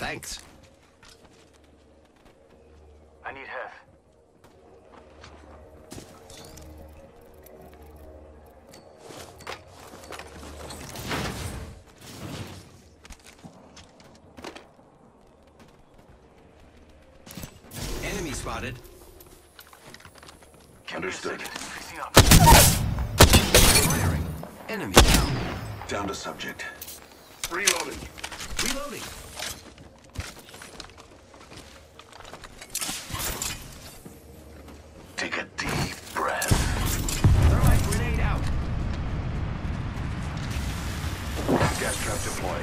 Thanks. I need help. Enemy spotted. Understood. Fixing up. Firing. Enemy down. Down to subject. Reloading. Reloading. Take a deep breath. Thermite grenade out. Gas trap deployed.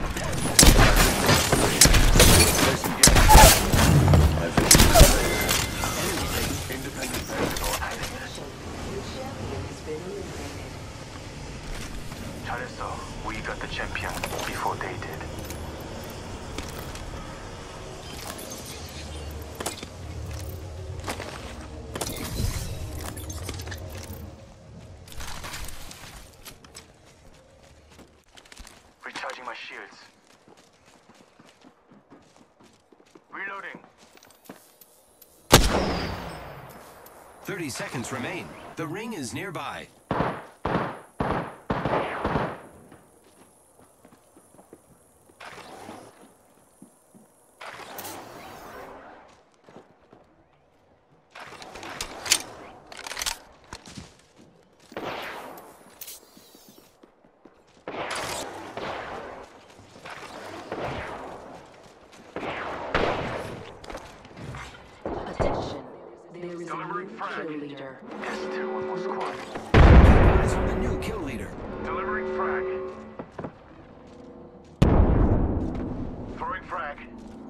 Independent variable added. 잘했어. We got the champion before they did. Recharging my shields. Reloading. 30 seconds remain. The ring is nearby. Attention, there is a new kill leader. Yes, still one more squad. Eyes on the new kill leader. Delivering frag. Throwing frag.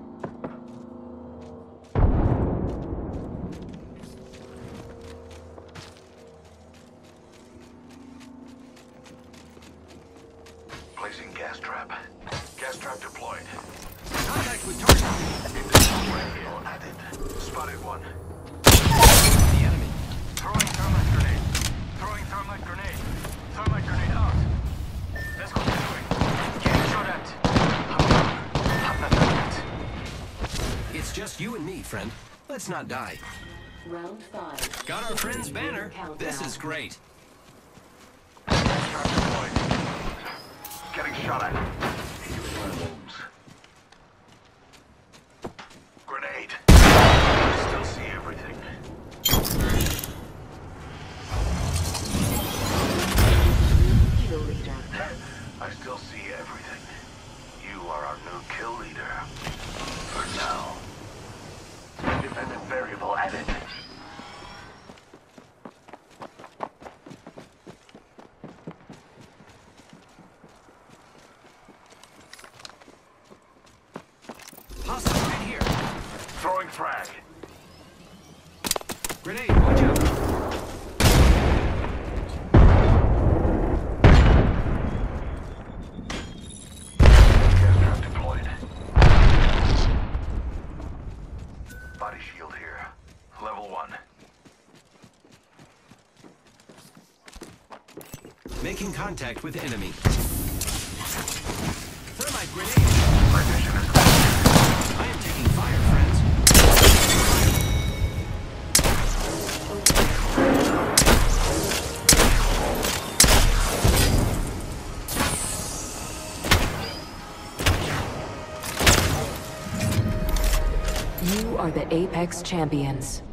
Placing gas trap. Gas trap deployed. Contact with target. Independent variable added. Spotted one. The enemy. Throwing thermite grenade. Throwing thermite grenade. Thermite grenade out. Let's go this way. Getting shot at. I'm not done yet. It's just you and me, friend. Let's not die. Round 5. Got our friend's banner. This is great. Gas trap deployed. Getting shot at. Healing my wounds. Grenade. I still see everything. Kill leader. I still see everything. You are our new kill leader. For now. Independent variable added. Hostile right here. Throwing frag. Grenade, watch out. Gas trap deployed. Body shield here. Level 1. Making contact with enemy. Thermite grenade. My mission is I am taking fire, friends. You are the Apex Champions.